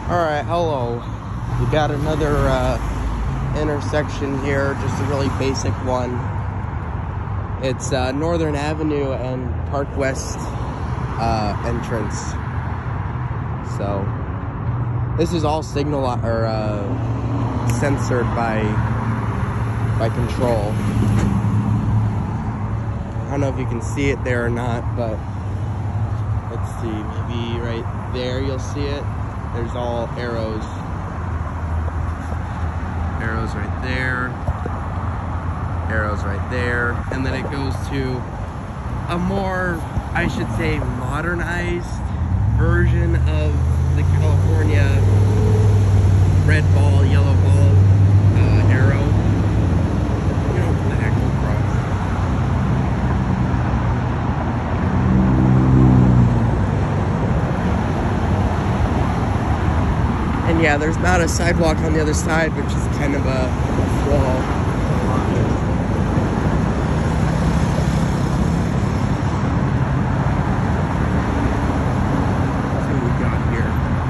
Alright, hello. We got another intersection here, just a really basic one. It's Northern Avenue and Park West entrance. So, this is all signal or censored by control. I don't know if you can see it there or not, but let's see, maybe right there you'll see it. There's all arrows. Arrows right there. Arrows right there. And then it goes to a more, I should say, modernized version of the California red ball, yellow ball arrow. You know, the actual cross. And yeah, there's not a sidewalk on the other side, which is kind of a flaw. Let's see what we got here.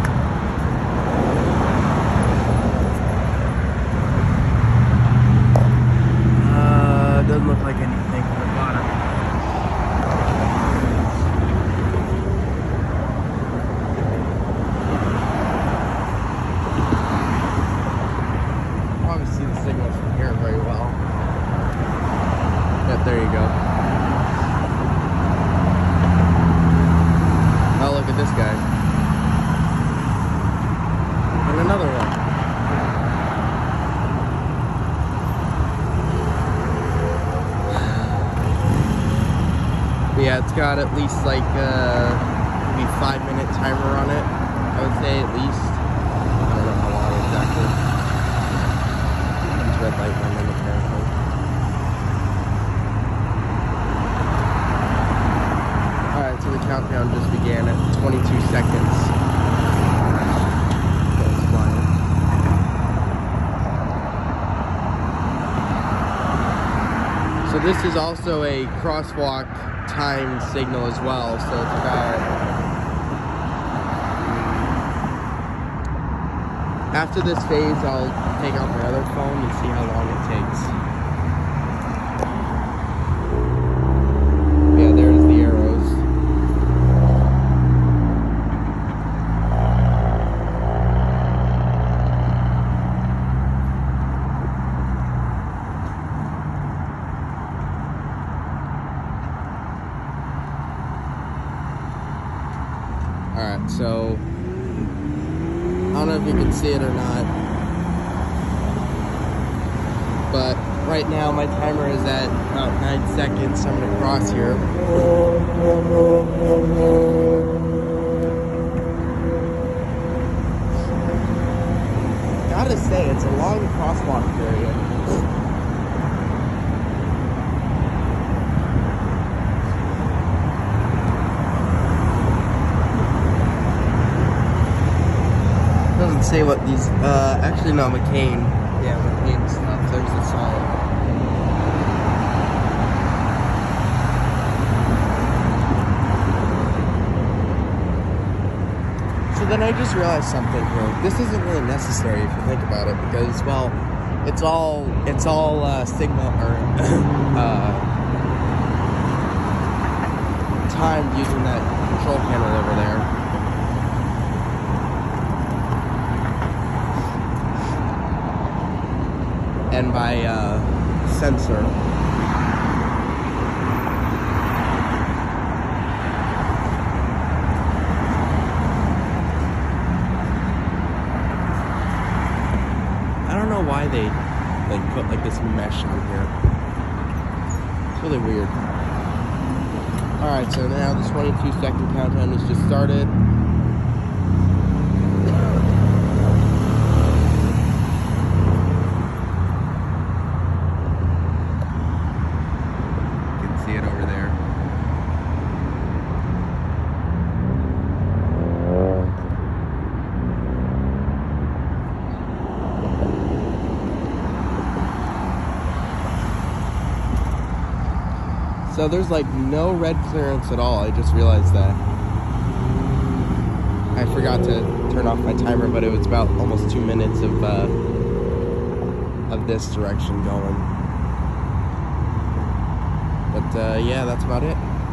Doesn't look like anything from the bottom. See the signal from here very well. Yep, there you go. Oh, look at this guy. And another one. But yeah, it's got at least like maybe 5-minute timer on it. I would say at least. I don't know how long exactly. Red light went in apparently. Alright, so the countdown just began at 22 seconds. That's flying. So this is also a crosswalk time signal as well, so it's about... After this phase, I'll take out my other phone and see how long it takes. Yeah, there's the arrows. Alright, so... I don't know if you can see it or not, but right now my timer is at about 9 seconds, so I'm going to cross here. Gotta say, it's a long crosswalk period. Doesn't say what these, actually no, McCain. Yeah, McCain stuff, there's a sign. So then I just realized something here. This isn't really necessary if you think about it, because, well, it's all signal, or, timed using that control panel over there. And by sensor. I don't know why they like put like this mesh on here. It's really weird. Alright, so now the 22-second countdown has just started. See it over there. So there's like no red clearance at all. I just realized that. I forgot to turn off my timer, but it was about almost 2 minutes of this direction going. But yeah, that's about it.